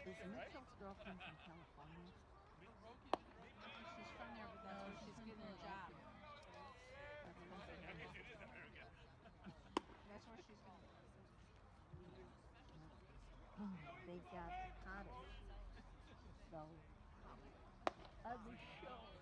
Is Mitchell's girlfriend from California? She's from there, but that's where she's getting her job. That's Pennsylvania. That's where she's going. They've got the hottest, though, of the show.